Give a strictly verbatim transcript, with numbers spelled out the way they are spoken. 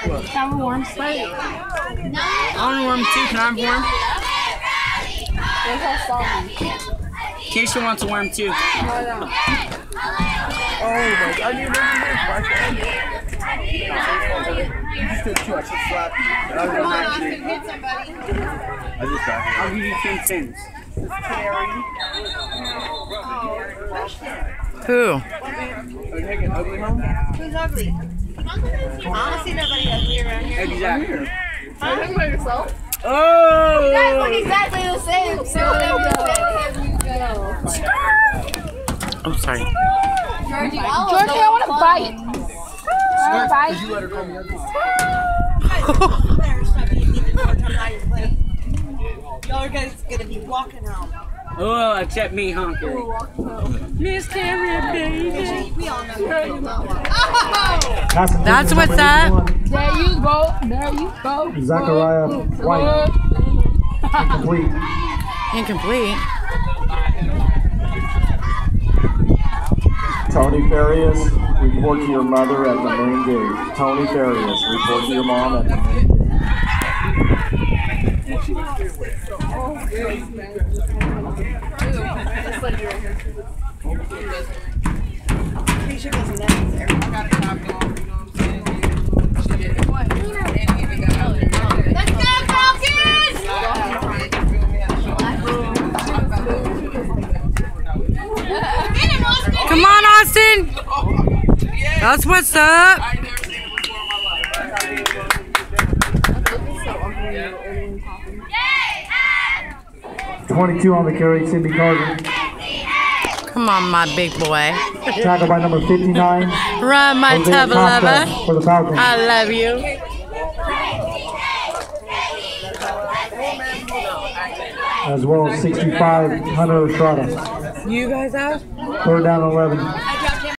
Have a warm spike. I want a worm too. Can I have a worm? Keisha wants a worm too. Oh my god, I need to You just did two, I should slap you. Come on, Austin, hit somebody. I just got I'll give you ten cents. Who? Are you taking ugly home? Who's ugly? I don't see nobody ugly around here. Exactly. Huh? Are you talking about yourself? Oh! You guys look exactly the same. So whatever you go. I'm sorry. Georgie, Georgie, I want to bite. I want to bite. Did you let her call me ugly? Y'all guys gonna be walking home. Oh, except me, honker. Miss Karen, baby. We all know you don't walk. That's what's up. There you go. There you go. Zachariah White. Incomplete. Incomplete. Tony Farias, report to your mother at the main gate. Tony Farias, report to your mom at the main gate. Keisha wasn't necessary. Let's go, Falcons! Come on, Austin. That's what's up. twenty-two on the carry, Cindy Carter. Come on, my big boy. Tackled by number fifty-nine. Run, my Jose tub Acosta lover. for the Falcons. I love you. As well as sixty-five, Hunter Estrada. You guys out? Third down eleven.